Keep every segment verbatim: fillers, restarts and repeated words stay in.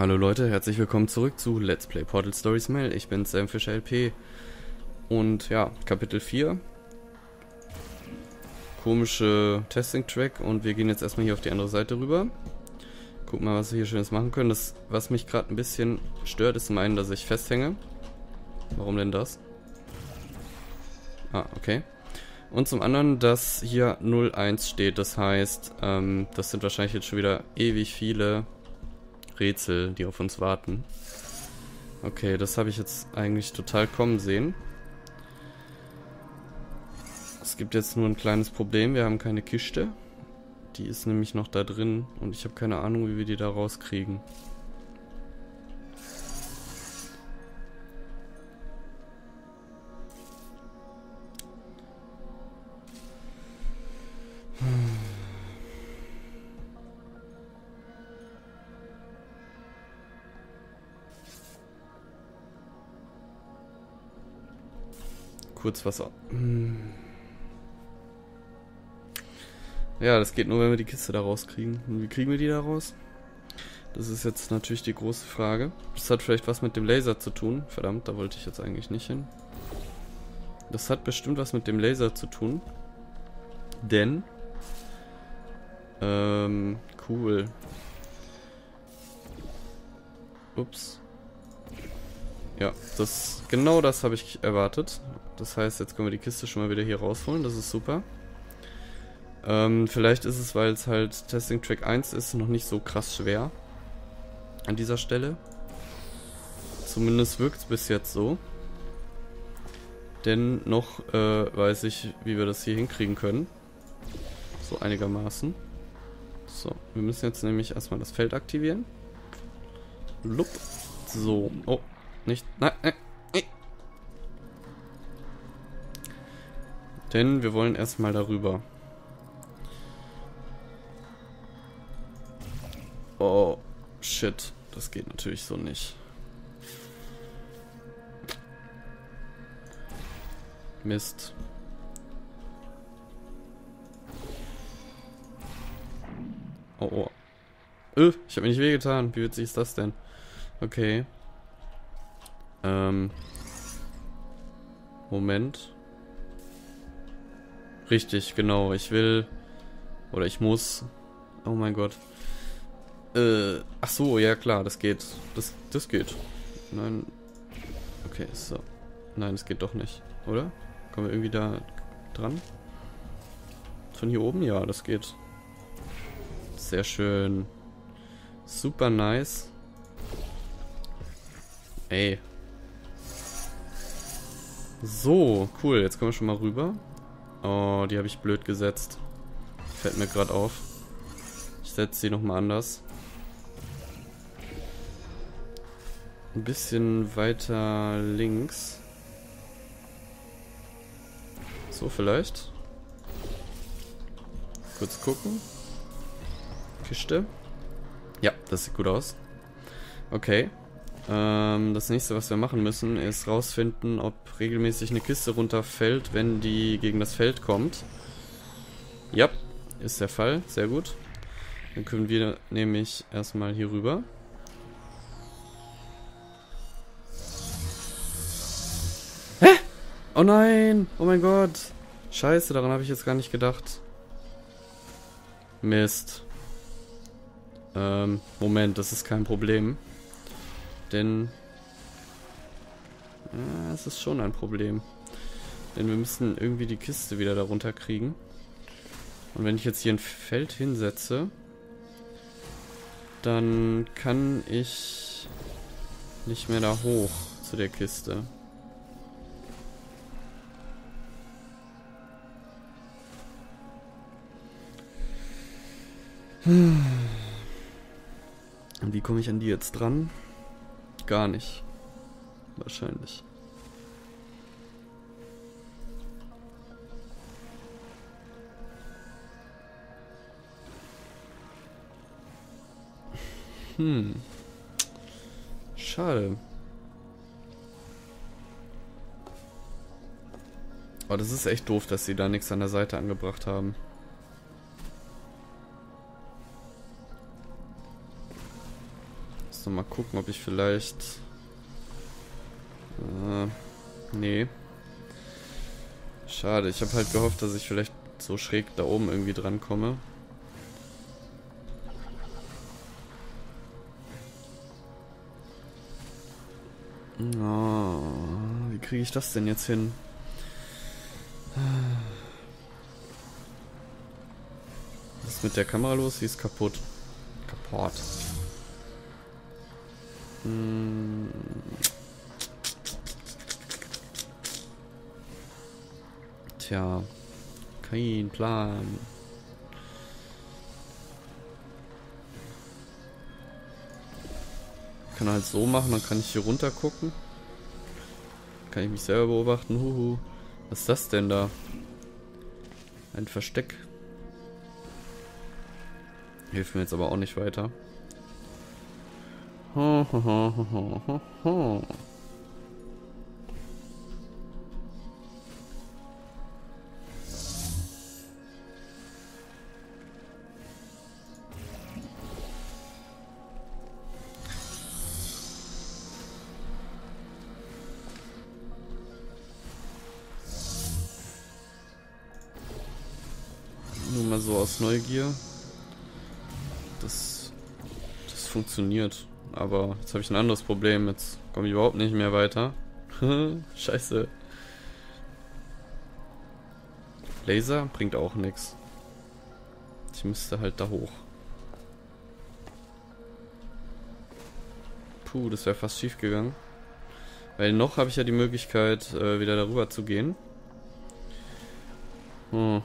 Hallo Leute, herzlich willkommen zurück zu Let's Play Portal Stories Mail. Ich bin Sam Fischer L P und ja, Kapitel vier. Komische Testing-Track und wir gehen jetzt erstmal hier auf die andere Seite rüber. Gucken mal, was wir hier Schönes machen können. Das, was mich gerade ein bisschen stört, ist zum einen, dass ich festhänge. Warum denn das? Ah, okay. Und zum anderen, dass hier null eins steht. Das heißt, ähm, das sind wahrscheinlich jetzt schon wieder ewig viele Rätsel, die auf uns warten. Okay, das habe ich jetzt eigentlich total kommen sehen. Es gibt jetzt nur ein kleines Problem. Wir haben keine Kiste. Die ist nämlich noch da drin und ich habe keine Ahnung, wie wir die da rauskriegen. Kurz was... Ja, das geht nur, wenn wir die Kiste da rauskriegen. Und wie kriegen wir die da raus? Das ist jetzt natürlich die große Frage. Das hat vielleicht was mit dem Laser zu tun. Verdammt, da wollte ich jetzt eigentlich nicht hin. Das hat bestimmt was mit dem Laser zu tun. Denn... Ähm, cool. Ups. Ja, das genau das habe ich erwartet. Das heißt, jetzt können wir die Kiste schon mal wieder hier rausholen. Das ist super. Ähm, vielleicht ist es, weil es halt Testing Track eins ist, noch nicht so krass schwer. An dieser Stelle. Zumindest wirkt es bis jetzt so. Denn noch äh, weiß ich, wie wir das hier hinkriegen können. So einigermaßen. So, wir müssen jetzt nämlich erstmal das Feld aktivieren. Lupp. So. Oh, nicht. Nein, nein, nein. Denn wir wollen erstmal darüber. Oh, shit. Das geht natürlich so nicht. Mist. Oh, oh. Öh, ich habe mir nicht wehgetan. Wie witzig ist das denn? Okay. Ähm. Moment. Richtig, genau. Ich will... Oder ich muss... Oh mein Gott. Äh, ach so, ja klar, das geht. Das, das geht. Nein. Okay, so. Nein, das geht doch nicht, oder? Kommen wir irgendwie da dran? Von hier oben? Ja, das geht. Sehr schön. Super nice. Ey. So, cool. Jetzt kommen wir schon mal rüber. Oh, die habe ich blöd gesetzt. Fällt mir gerade auf. Ich setze sie nochmal anders. Ein bisschen weiter links. So vielleicht. Kurz gucken. Kiste. Ja, das sieht gut aus. Okay. Ähm, das nächste, was wir machen müssen, ist rausfinden, ob regelmäßig eine Kiste runterfällt, wenn die gegen das Feld kommt. Ja, ist der Fall. Sehr gut. Dann können wir nämlich erstmal hier rüber. Hä? Oh nein! Oh mein Gott! Scheiße, daran habe ich jetzt gar nicht gedacht. Mist. Ähm, Moment, das ist kein Problem. Denn... Ja, es ist schon ein Problem. Denn wir müssen irgendwie die Kiste wieder darunter kriegen. Und wenn ich jetzt hier ein Feld hinsetze... Dann kann ich nicht mehr da hoch zu der Kiste. Und wie komme ich an die jetzt dran? Gar nicht. Wahrscheinlich. Hm. Schade. Aber das ist echt doof, dass sie da nichts an der Seite angebracht haben. muss noch mal gucken, ob ich vielleicht... Äh, nee. Schade, ich habe halt gehofft, dass ich vielleicht so schräg da oben irgendwie dran komme. Oh, wie kriege ich das denn jetzt hin? Was ist mit der Kamera los? Sie ist kaputt. Kaputt. Hm. Tja, kein Plan. Ich kann halt so machen, dann kann ich hier runter gucken. Kann ich mich selber beobachten. Huhu. Was ist das denn da? Ein Versteck. Hilft mir jetzt aber auch nicht weiter. Ho, ho, ho, ho, ho, ho. Nur mal so aus Neugier. Das, das funktioniert. Aber jetzt habe ich ein anderes Problem. Jetzt komme ich überhaupt nicht mehr weiter. Scheiße. Laser bringt auch nichts. Ich müsste halt da hoch. Puh, das wäre fast schief gegangen. Weil noch habe ich ja die Möglichkeit, äh, wieder darüber zu gehen. Hm.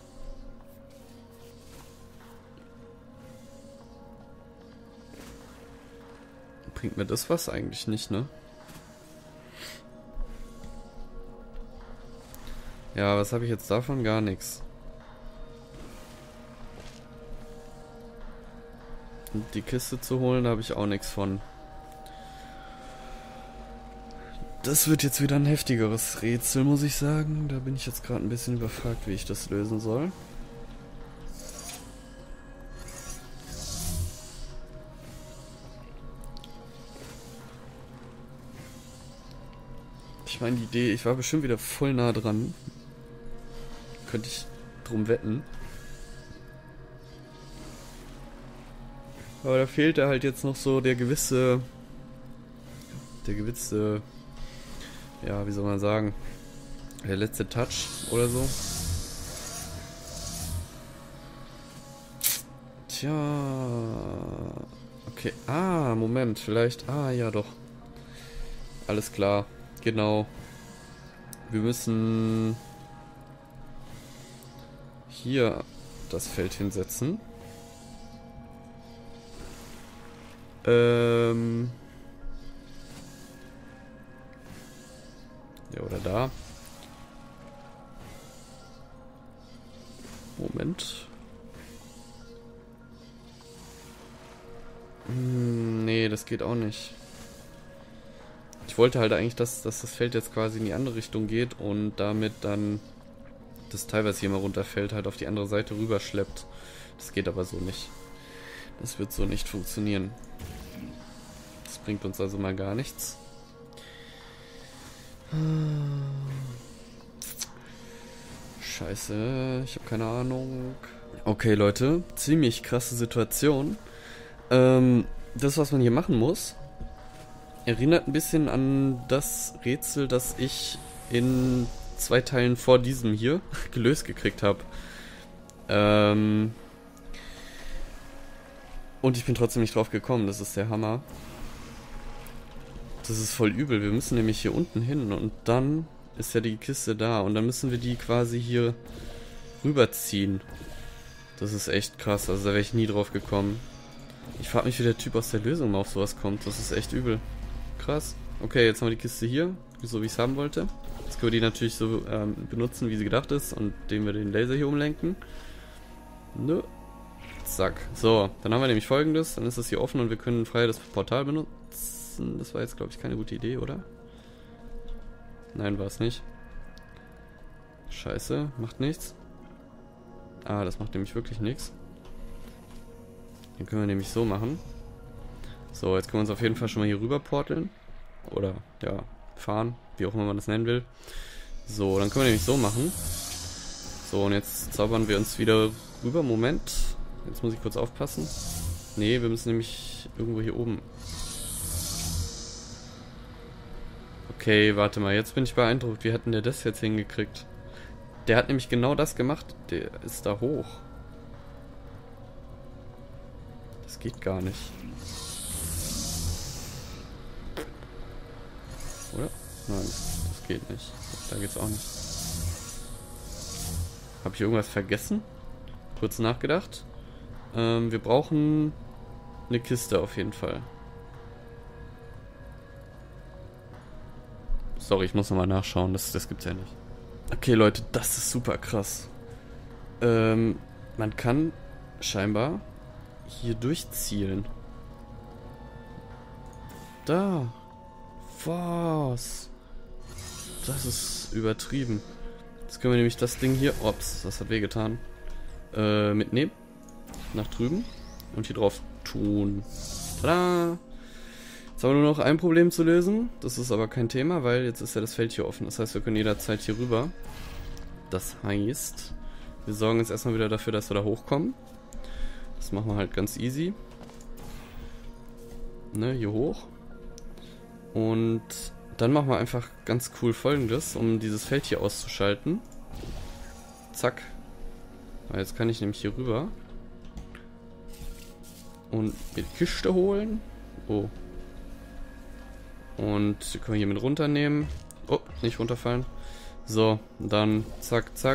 Bringt mir das was eigentlich nicht, ne? Ja, was habe ich jetzt davon? Gar nichts. Und die Kiste zu holen, da habe ich auch nichts von. Das wird jetzt wieder ein heftigeres Rätsel, muss ich sagen. Da bin ich jetzt gerade ein bisschen überfragt, wie ich das lösen soll. Ich meine, die Idee, ich war bestimmt wieder voll nah dran. Könnte ich drum wetten. Aber da fehlte halt jetzt noch so der gewisse... Der gewisse... Ja, wie soll man sagen? Der letzte Touch oder so. Tja... Okay, ah, Moment, vielleicht... Ah, ja doch. Alles klar. Genau. Wir müssen hier das Feld hinsetzen. Ähm. Ja, oder da. Moment. Hm, nee, das geht auch nicht. Ich wollte halt eigentlich, dass, dass das Feld jetzt quasi in die andere Richtung geht und damit dann das Teil, was hier mal runterfällt, halt auf die andere Seite rüberschleppt. Das geht aber so nicht. Das wird so nicht funktionieren. Das bringt uns also mal gar nichts. Scheiße, ich habe keine Ahnung. Okay, Leute, ziemlich krasse Situation. Ähm, das, was man hier machen muss, erinnert ein bisschen an das Rätsel, das ich in zwei Teilen vor diesem hier gelöst gekriegt habe. Ähm und ich bin trotzdem nicht drauf gekommen, das ist der Hammer. Das ist voll übel, wir müssen nämlich hier unten hin und dann ist ja die Kiste da und dann müssen wir die quasi hier rüberziehen. Das ist echt krass, also da wäre ich nie drauf gekommen. Ich frage mich, wie der Typ aus der Lösung mal auf sowas kommt, das ist echt übel. Krass. Okay, jetzt haben wir die Kiste hier, so wie ich es haben wollte. Jetzt können wir die natürlich so ähm, benutzen, wie sie gedacht ist, und indem wir den Laser hier umlenken. Nö. Zack. So, dann haben wir nämlich Folgendes. Dann ist das hier offen und wir können frei das Portal benutzen. Das war jetzt, glaube ich, keine gute Idee, oder? Nein, war es nicht. Scheiße, macht nichts. Ah, das macht nämlich wirklich nichts. Den können wir nämlich so machen. So, jetzt können wir uns auf jeden Fall schon mal hier rüber porteln. Oder, ja, fahren, wie auch immer man das nennen will. So, dann können wir nämlich so machen. So, und jetzt zaubern wir uns wieder rüber. Moment. Jetzt muss ich kurz aufpassen. Nee, wir müssen nämlich irgendwo hier oben. Okay, warte mal. Jetzt bin ich beeindruckt. Wie hat denn der das jetzt hingekriegt? Der hat nämlich genau das gemacht. Der ist da hoch. Das geht gar nicht. Oder? Nein, das geht nicht. Da geht's auch nicht. Habe ich irgendwas vergessen? Kurz nachgedacht. Ähm, wir brauchen eine Kiste auf jeden Fall. Sorry, ich muss nochmal nachschauen. Das, das gibt's ja nicht. Okay, Leute, das ist super krass. Ähm, man kann scheinbar hier durchzielen. Da. Was? Das ist übertrieben. Jetzt können wir nämlich das Ding hier, ups, das hat wehgetan, äh, mitnehmen. Nach drüben. Und hier drauf tun. Tada! Jetzt haben wir nur noch ein Problem zu lösen. Das ist aber kein Thema, weil jetzt ist ja das Feld hier offen. Das heißt, wir können jederzeit hier rüber. Das heißt, wir sorgen jetzt erstmal wieder dafür, dass wir da hochkommen. Das machen wir halt ganz easy. Ne, hier hoch. Und dann machen wir einfach ganz cool Folgendes, um dieses Feld hier auszuschalten. Zack. Jetzt kann ich nämlich hier rüber. Und mir die Kiste holen. Oh. Und die können wir hier mit runternehmen. Oh, nicht runterfallen. So, dann zack, zack.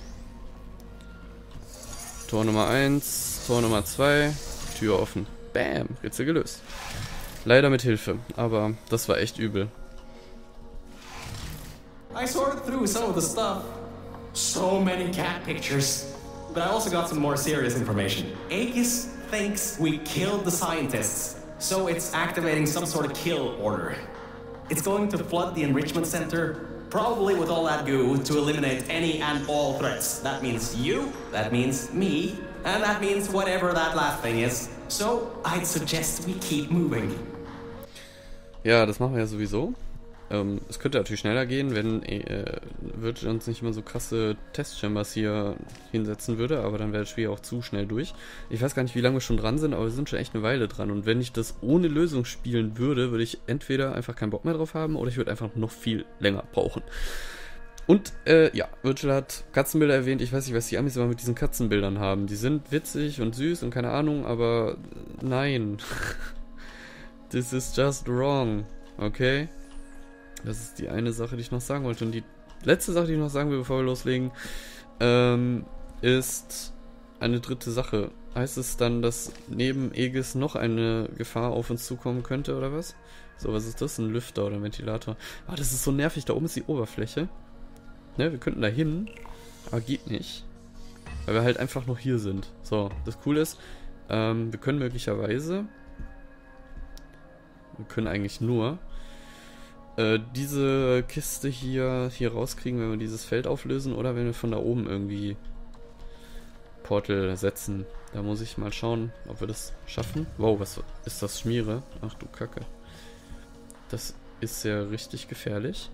Tor Nummer eins, Tor Nummer zwei. Tür offen. Bam, Rätsel gelöst. Leider mit Hilfe, aber das war echt übel. I sorted through some of the stuff. So many cat pictures. But I also got some more serious information. Aegis thinks we killed the scientists, so it's activating some sort of kill order. It's going to flood the enrichment center, probably with all that goo, to eliminate any and all threats. That means you, that means me, and that means whatever that last thing is. So I'd suggest we keep moving. Ja, das machen wir ja sowieso. Ähm, es könnte natürlich schneller gehen, wenn äh, Virgil uns nicht immer so krasse Testchambers hier hinsetzen würde, aber dann wäre das Spiel auch zu schnell durch. Ich weiß gar nicht, wie lange wir schon dran sind, aber wir sind schon echt eine Weile dran. Und wenn ich das ohne Lösung spielen würde, würde ich entweder einfach keinen Bock mehr drauf haben oder ich würde einfach noch viel länger brauchen. Und, äh, ja, Virgil hat Katzenbilder erwähnt. Ich weiß nicht, was die Amis immer mit diesen Katzenbildern haben. Die sind witzig und süß und keine Ahnung, aber nein. This is just wrong, okay? Das ist die eine Sache, die ich noch sagen wollte. Und die letzte Sache, die ich noch sagen will, bevor wir loslegen, ähm, ist eine dritte Sache. Heißt es dann, dass neben Aegis noch eine Gefahr auf uns zukommen könnte, oder was? So, was ist das? Ein Lüfter oder ein Ventilator? Ah, das ist so nervig. Da oben ist die Oberfläche. Ne, wir könnten da hin, aber geht nicht. Weil wir halt einfach noch hier sind. So, das Coole ist, ähm, wir können möglicherweise... Wir können eigentlich nur äh, diese Kiste hier, hier rauskriegen, wenn wir dieses Feld auflösen oder wenn wir von da oben irgendwie Portal setzen. Da muss ich mal schauen, ob wir das schaffen. Wow, was ist das? Schmiere? Ach du Kacke. Das ist ja richtig gefährlich.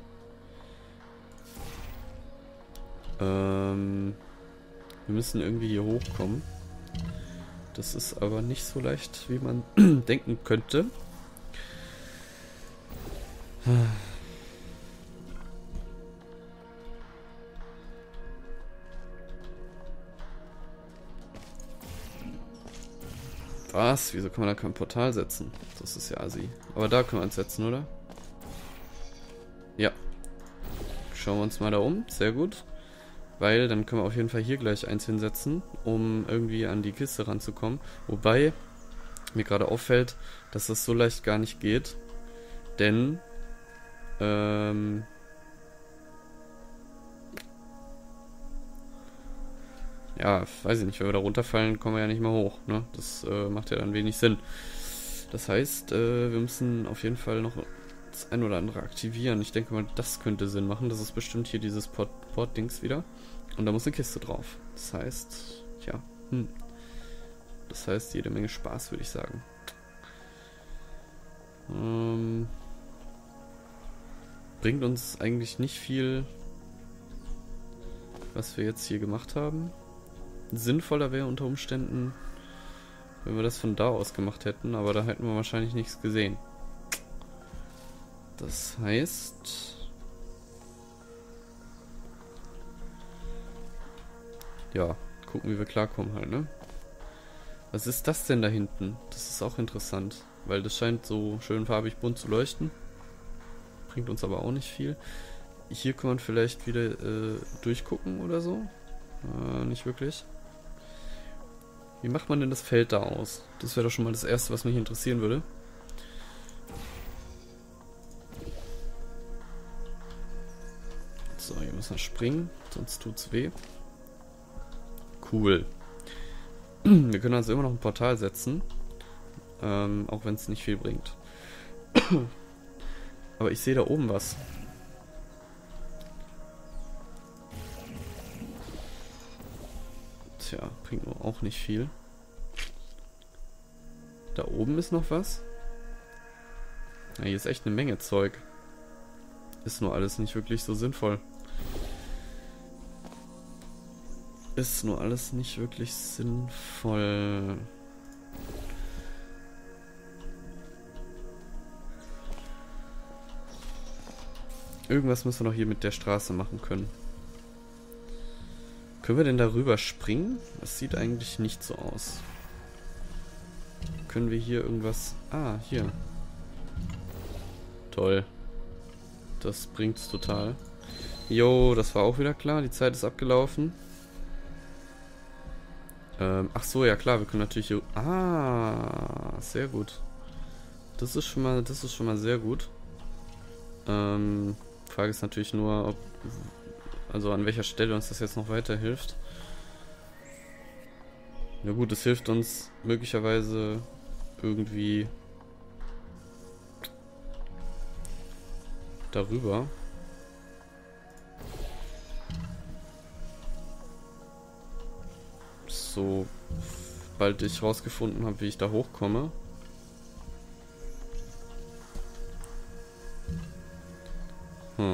Ähm, wir müssen irgendwie hier hochkommen. Das ist aber nicht so leicht, wie man denken könnte. Was? Wieso kann man da kein Portal setzen? Das ist ja assi. Aber da können wir es setzen, oder? Ja. Schauen wir uns mal da um. Sehr gut. Weil dann können wir auf jeden Fall hier gleich eins hinsetzen, um irgendwie an die Kiste ranzukommen. Wobei mir gerade auffällt, dass das so leicht gar nicht geht. Denn Ähm. Ja, weiß ich nicht, wenn wir da runterfallen, kommen wir ja nicht mehr hoch, ne? Das äh, macht ja dann wenig Sinn. Das heißt, äh, wir müssen auf jeden Fall noch das ein oder andere aktivieren. Ich denke mal, das könnte Sinn machen. Das ist bestimmt hier dieses Port- Port-Dings wieder. Und da muss eine Kiste drauf. Das heißt, tja, hm. Das heißt, jede Menge Spaß, würde ich sagen. Ähm, bringt uns eigentlich nicht viel, was wir jetzt hier gemacht haben. Sinnvoller wäre unter Umständen, wenn wir das von da aus gemacht hätten, aber da hätten wir wahrscheinlich nichts gesehen. Das heißt... Ja, gucken, wie wir klarkommen halt, ne? Was ist das denn da hinten? Das ist auch interessant, weil das scheint so schön farbig bunt zu leuchten. Bringt uns aber auch nicht viel. Hier kann man vielleicht wieder äh, durchgucken oder so. Äh, nicht wirklich. Wie macht man denn das Feld da aus? Das wäre doch schon mal das Erste, was mich interessieren würde. So, hier müssen wir springen, sonst tut's weh. Cool. Wir können also immer noch ein Portal setzen. Ähm, auch wenn es nicht viel bringt. Aber ich sehe da oben was. Tja, bringt nur auch nicht viel. Da oben ist noch was. Ja, hier ist echt eine Menge Zeug. Ist nur alles nicht wirklich so sinnvoll. Ist nur alles nicht wirklich sinnvoll. Irgendwas müssen wir noch hier mit der Straße machen können. Können wir denn darüber springen? Das sieht eigentlich nicht so aus. Können wir hier irgendwas... Ah, hier. Toll. Das bringt's total. Jo, das war auch wieder klar. Die Zeit ist abgelaufen. Ähm, ach so, ja klar, wir können natürlich hier... Ah, sehr gut. Das ist schon mal, das ist schon mal sehr gut. Ähm, Frage ist natürlich nur, ob... Also an welcher Stelle uns das jetzt noch weiterhilft. Ja gut, es hilft uns möglicherweise irgendwie darüber. Sobald ich rausgefunden habe, wie ich da hochkomme. Hm.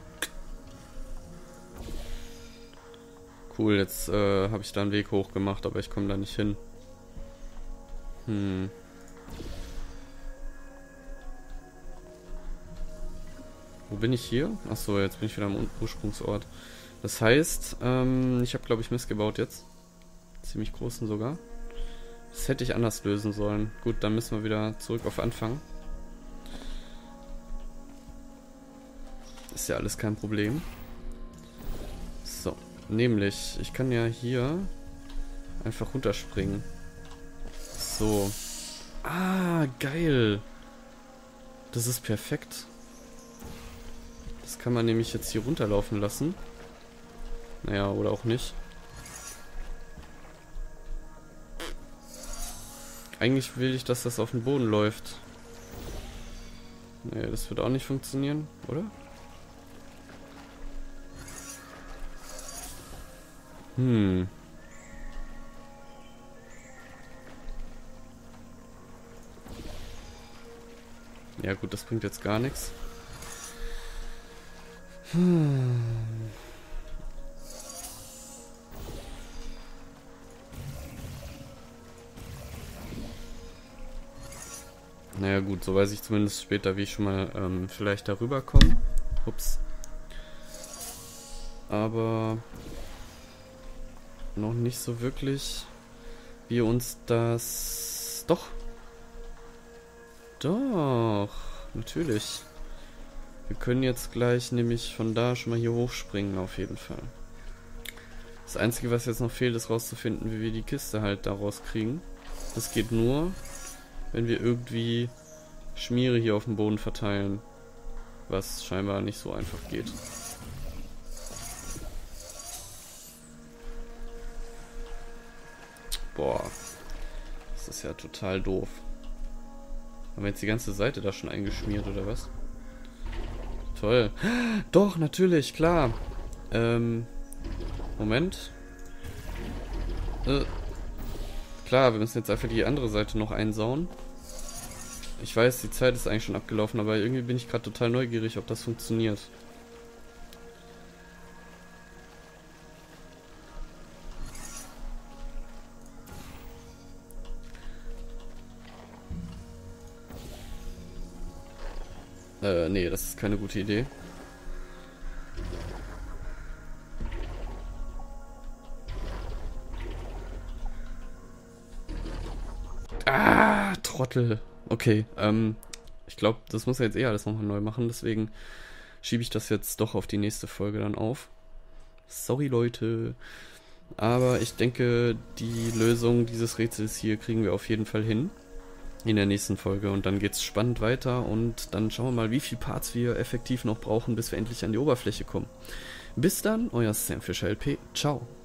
Cool, jetzt äh, habe ich da einen Weg hoch gemacht, aber ich komme da nicht hin. Hm. Wo bin ich hier? Achso, jetzt bin ich wieder am Ursprungsort. Das heißt, ähm, ich habe glaube ich missgebaut jetzt. Ziemlich großen sogar. Das hätte ich anders lösen sollen. Gut, dann müssen wir wieder zurück auf Anfang. Ist ja alles kein Problem. So. Nämlich, ich kann ja hier einfach runterspringen. So. Ah, geil. Das ist perfekt. Das kann man nämlich jetzt hier runterlaufen lassen. Naja, oder auch nicht. Eigentlich will ich, dass das auf dem Boden läuft. Nee, das wird auch nicht funktionieren, oder? Hm. Ja gut, das bringt jetzt gar nichts. Hm. Naja gut, so weiß ich zumindest später, wie ich schon mal ähm, vielleicht darüber komme. Ups. Aber noch nicht so wirklich, wie uns das... Doch. Doch. Natürlich. Wir können jetzt gleich nämlich von da schon mal hier hochspringen, auf jeden Fall. Das Einzige, was jetzt noch fehlt, ist rauszufinden, wie wir die Kiste halt da rauskriegen. Das geht nur, wenn wir irgendwie Schmiere hier auf dem Boden verteilen. Was scheinbar nicht so einfach geht. Boah. Das ist ja total doof. Haben wir jetzt die ganze Seite da schon eingeschmiert, oder was? Toll. Doch, natürlich, klar. Ähm, Moment. Äh, klar, wir müssen jetzt einfach die andere Seite noch einsauen. Ich weiß, die Zeit ist eigentlich schon abgelaufen, aber irgendwie bin ich gerade total neugierig, ob das funktioniert. Äh, nee, das ist keine gute Idee. Ah, Trottel. Okay, ähm, ich glaube, das muss ja jetzt eh alles nochmal neu machen, deswegen schiebe ich das jetzt doch auf die nächste Folge dann auf. Sorry, Leute. Aber ich denke, die Lösung dieses Rätsels hier kriegen wir auf jeden Fall hin. In der nächsten Folge. Und dann geht's spannend weiter. Und dann schauen wir mal, wie viele Parts wir effektiv noch brauchen, bis wir endlich an die Oberfläche kommen. Bis dann, euer Sam Fischer L P. Ciao.